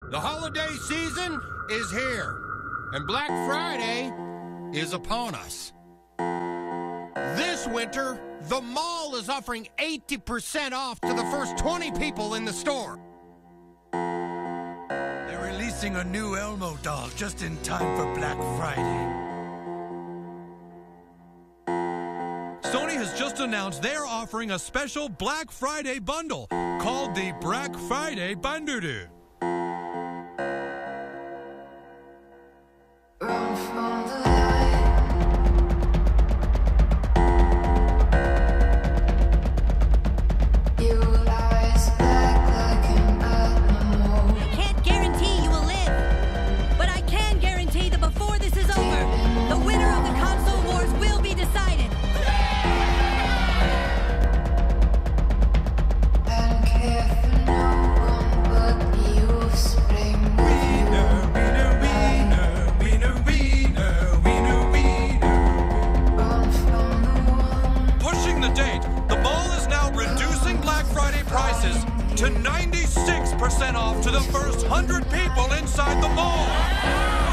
The holiday season is here, and Black Friday is upon us. This winter, the mall is offering 80% off to the first 20 people in the store. They're releasing a new Elmo doll just in time for Black Friday. Sony has just announced they're offering a special Black Friday bundle called the Black Friday Bundle. Run from the light. You lies black like an animal. I can't guarantee you will live, but I can guarantee that before this is over, the winner of the console wars will be decided. And care for no one but you, spring. Run from the one. Pushing the date, the mall is now reducing Black Friday prices to 96% off to the first 100 people inside the mall.